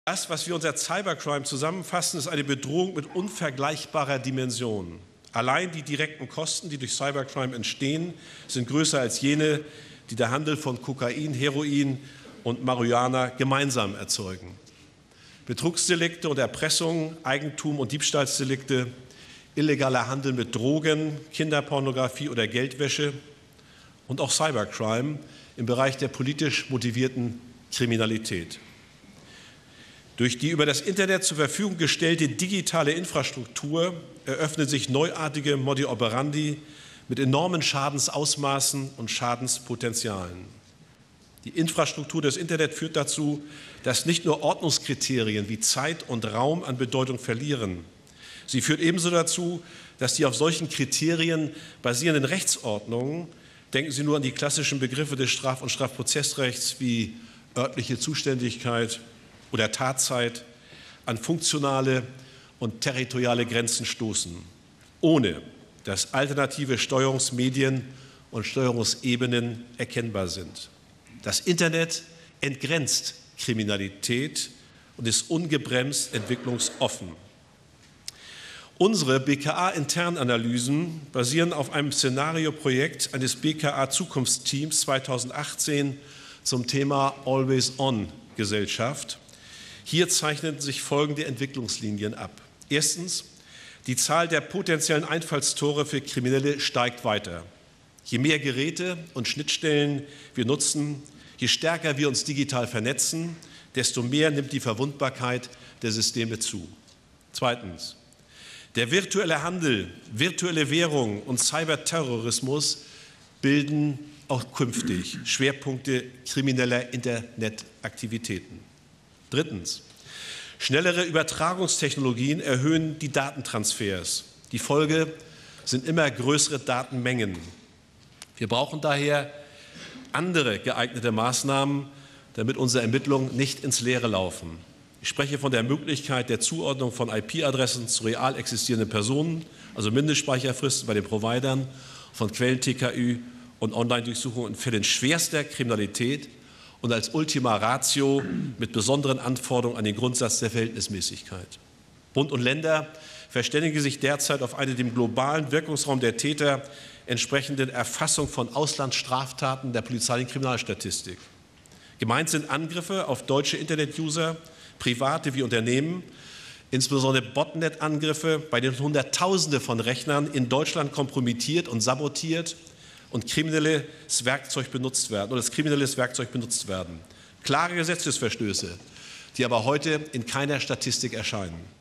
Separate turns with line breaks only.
Das, was wir unter Cybercrime zusammenfassen, ist eine Bedrohung mit unvergleichbarer Dimension. Allein die direkten Kosten, die durch Cybercrime entstehen, sind größer als jene, die der Handel von Kokain, Heroin und Marihuana gemeinsam erzeugen. Betrugsdelikte und Erpressung, Eigentum- und Diebstahlsdelikte, illegaler Handel mit Drogen, Kinderpornografie oder Geldwäsche und auch Cybercrime im Bereich der politisch motivierten Kriminalität. Durch die über das Internet zur Verfügung gestellte digitale Infrastruktur eröffnen sich neuartige Modi operandi mit enormen Schadensausmaßen und Schadenspotenzialen. Die Infrastruktur des Internet führt dazu, dass nicht nur Ordnungskriterien wie Zeit und Raum an Bedeutung verlieren. Sie führt ebenso dazu, dass die auf solchen Kriterien basierenden Rechtsordnungen, denken Sie nur an die klassischen Begriffe des Straf- und Strafprozessrechts wie örtliche Zuständigkeit oder Tatzeit, an funktionale und territoriale Grenzen stoßen, ohne dass alternative Steuerungsmedien und Steuerungsebenen erkennbar sind. Das Internet entgrenzt Kriminalität und ist ungebremst entwicklungsoffen. Unsere BKA-Internananalysen basieren auf einem Szenarioprojekt eines BKA-Zukunftsteams 2018 zum Thema Always-On-Gesellschaft. Hier zeichnen sich folgende Entwicklungslinien ab. Erstens, die Zahl der potenziellen Einfallstore für Kriminelle steigt weiter. Je mehr Geräte und Schnittstellen wir nutzen, je stärker wir uns digital vernetzen, desto mehr nimmt die Verwundbarkeit der Systeme zu. Zweitens, der virtuelle Handel, virtuelle Währung und Cyberterrorismus bilden auch künftig Schwerpunkte krimineller Internetaktivitäten. Drittens, schnellere Übertragungstechnologien erhöhen die Datentransfers. Die Folge sind immer größere Datenmengen. Wir brauchen daher andere geeignete Maßnahmen, damit unsere Ermittlungen nicht ins Leere laufen. Ich spreche von der Möglichkeit der Zuordnung von IP-Adressen zu real existierenden Personen, also Mindestspeicherfristen bei den Providern, von Quellen-TKÜ und Online-Durchsuchungen in Fällen schwerster Kriminalität und als Ultima Ratio mit besonderen Anforderungen an den Grundsatz der Verhältnismäßigkeit. Bund und Länder verständigen sich derzeit auf eine dem globalen Wirkungsraum der Täter entsprechenden Erfassung von Auslandsstraftaten der polizeilichen Kriminalstatistik. Gemeint sind Angriffe auf deutsche Internet-User, Private wie Unternehmen, insbesondere Botnet-Angriffe, bei denen Hunderttausende von Rechnern in Deutschland kompromittiert und sabotiert und kriminelles Werkzeug benutzt werden. Klare Gesetzesverstöße, die aber heute in keiner Statistik erscheinen.